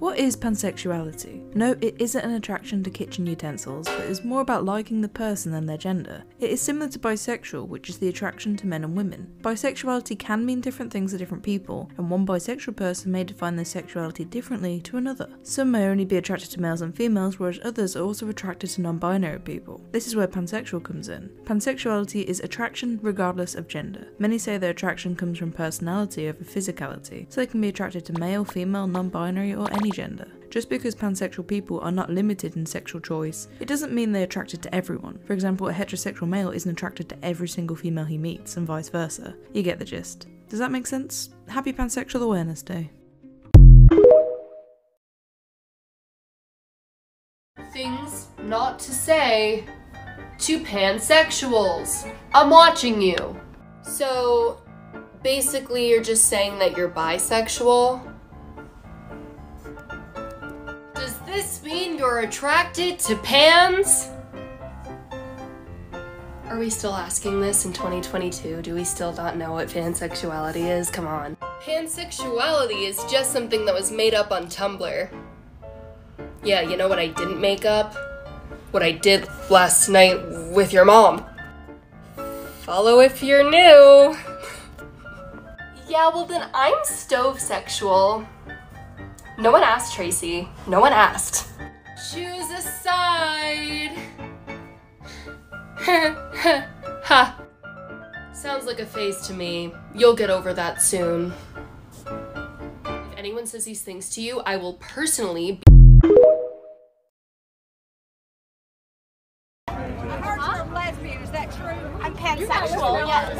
What is pansexuality? No, it isn't an attraction to kitchen utensils, but is more about liking the person than their gender. It is similar to bisexual, which is the attraction to men and women. Bisexuality can mean different things to different people, and one bisexual person may define their sexuality differently to another. Some may only be attracted to males and females, whereas others are also attracted to non-binary people. This is where pansexual comes in. Pansexuality is attraction regardless of gender. Many say their attraction comes from personality over physicality, so they can be attracted to male, female, non-binary, or any gender. Just because pansexual people are not limited in sexual choice, it doesn't mean they're attracted to everyone. For example, a heterosexual male isn't attracted to every single female he meets, and vice versa. You get the gist. Does that make sense? Happy Pansexual Awareness Day. Things not to say to pansexuals. I'm watching you. So, basically you're just saying that you're bisexual? Does this mean you're attracted to pans? Are we still asking this in 2022? Do we still not know what pansexuality is? Come on. Pansexuality is just something that was made up on Tumblr. Yeah, you know what I didn't make up? What I did last night with your mom. Follow if you're new. Yeah, well then I'm stovesexual. No one asked, Tracy. No one asked. Choose a side. Ha. Sounds like a phase to me. You'll get over that soon. If anyone says these things to you, I will personally lesbian, is that true? I'm pansexual, yes.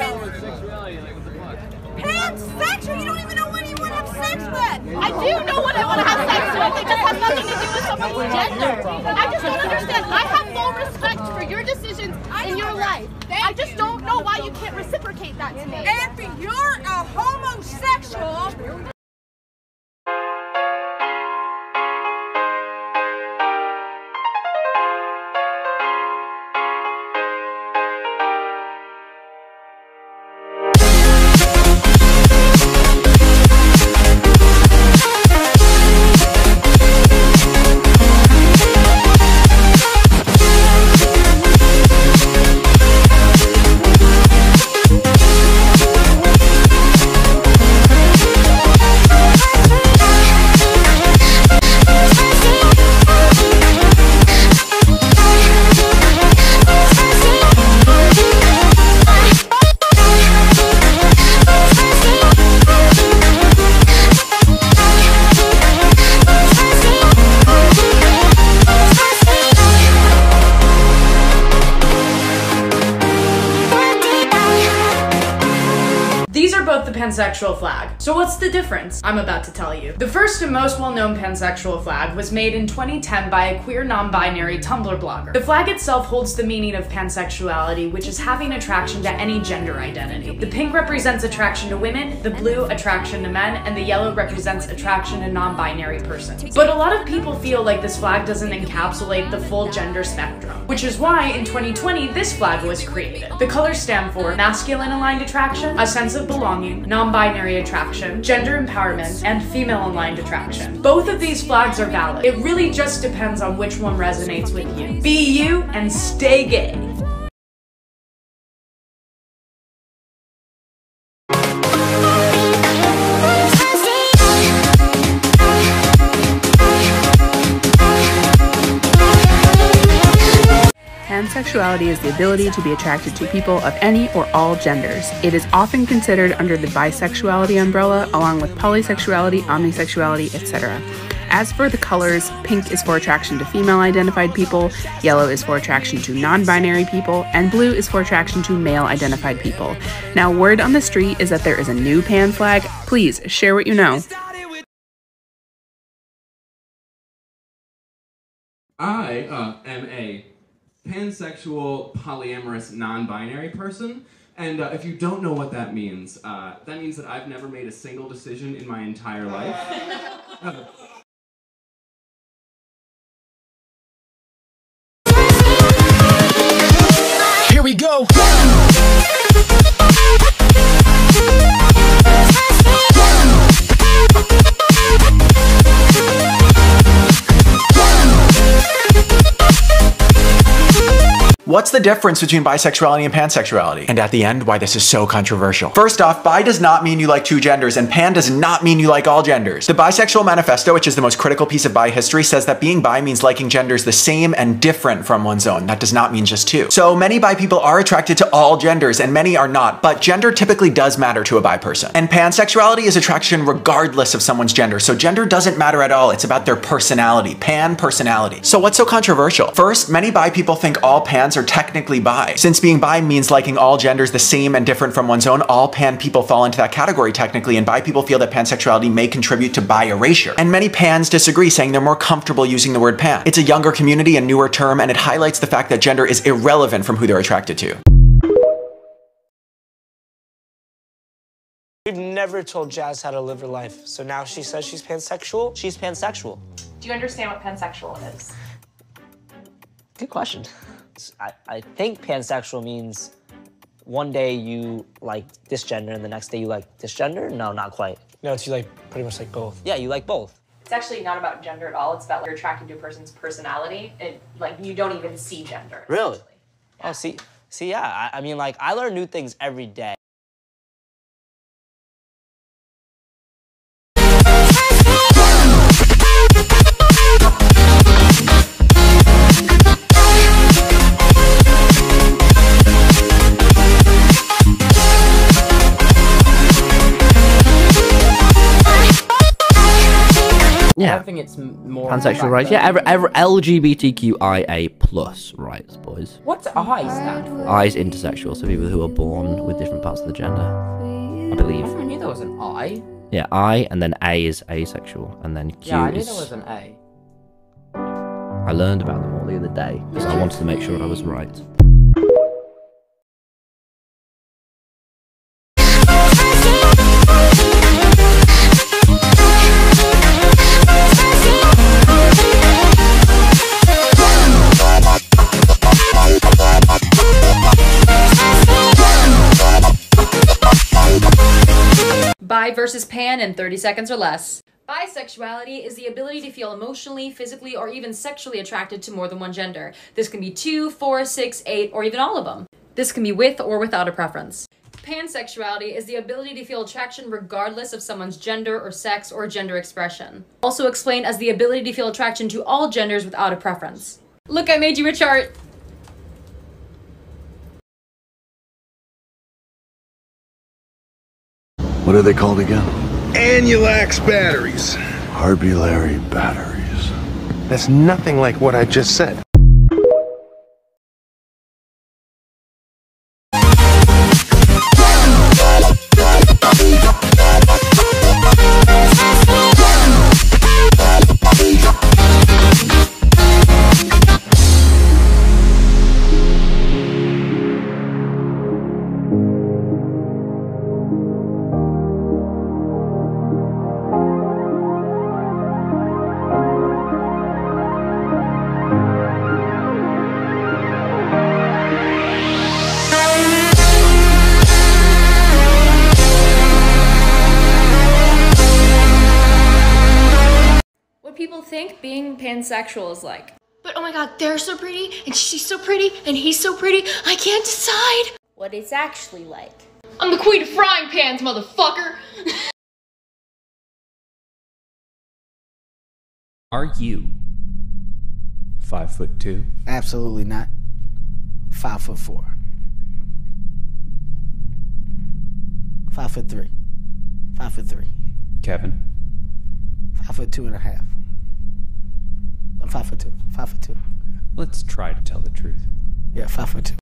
Pansexual? You don't even know what you want to have sex with! I do know what I want to have sex with. It just has nothing to do with someone's gender. I just don't understand. I have full respect for your decisions in your life. I just don't know why you can't reciprocate that to me. If you're a homosexual... These are both the pansexual flag. So what's the difference? I'm about to tell you. The first and most well-known pansexual flag was made in 2010 by a queer non-binary Tumblr blogger. The flag itself holds the meaning of pansexuality, which is having attraction to any gender identity. The pink represents attraction to women, the blue attraction to men, and the yellow represents attraction to non-binary persons. But a lot of people feel like this flag doesn't encapsulate the full gender spectrum, which is why in 2020 this flag was created. The colors stand for masculine aligned attraction, a sense of belonging, non-binary attraction, gender empowerment, and female-aligned attraction. Both of these flags are valid. It really just depends on which one resonates with you. Be you and stay gay. Pansexuality is the ability to be attracted to people of any or all genders. It is often considered under the bisexuality umbrella, along with polysexuality, omnisexuality, etc. As for the colors, pink is for attraction to female-identified people, yellow is for attraction to non-binary people, and blue is for attraction to male-identified people. Now, word on the street is that there is a new pan flag. Please share what you know. I am a pansexual, polyamorous, non-binary person, and if you don't know what that means that I've never made a single decision in my entire life. Here we go! What's the difference between bisexuality and pansexuality? And at the end, why this is so controversial. First off, bi does not mean you like two genders, and pan does not mean you like all genders. The Bisexual Manifesto, which is the most critical piece of bi history, says that being bi means liking genders the same and different from one's own. That does not mean just two. So many bi people are attracted to all genders, and many are not, but gender typically does matter to a bi person. And pansexuality is attraction regardless of someone's gender, so gender doesn't matter at all. It's about their personality. Pan personality. So what's so controversial? First, many bi people think all pans are technically bi. Since being bi means liking all genders the same and different from one's own, all pan people fall into that category technically, and bi people feel that pansexuality may contribute to bi erasure. And many pans disagree, saying they're more comfortable using the word pan. It's a younger community and newer term, and it highlights the fact that gender is irrelevant from who they're attracted to. We've never told Jazz how to live her life, so now she says she's pansexual? She's pansexual. Do you understand what pansexual is? Good question. I think pansexual means one day you like this gender and the next day you like this gender? No, not quite. No, it's you like pretty much like both. Yeah, you like both. It's actually not about gender at all. It's about like, you're attracted to a person's personality. Like you don't even see gender. Really? Yeah. Oh, see, yeah. I mean, like I learn new things every day. Yeah. I think it's more pansexual rights. Yeah, LGBTQIA plus rights, boys. What's I stand for? I is intersexual, so people who are born with different parts of the gender, I believe. I never knew there was an I. Yeah, I, and then A is asexual, and then Q I knew is... there was an A. I learned about them all the other day, because I wanted to make sure I was right. Bi versus pan in 30 seconds or less. Bisexuality is the ability to feel emotionally, physically, or even sexually attracted to more than one gender. This can be 2, 4, 6, 8, or even all of them. This can be with or without a preference. Pansexuality is the ability to feel attraction regardless of someone's gender or sex or gender expression. Also explained as the ability to feel attraction to all genders without a preference. Look, I made you a chart! What are they called again? Annulax batteries. Harbulary batteries. That's nothing like what I just said. People think being pansexual is like. But oh my god, they're so pretty, and she's so pretty, and he's so pretty, I can't decide what it's actually like. I'm the queen of frying pans, motherfucker! Are you 5'2"? Absolutely not. 5'4". 5'3". 5'3". Kevin? 5'2.5". I'm 5'2". 5'2". Let's try to tell the truth. Yeah, 5'2".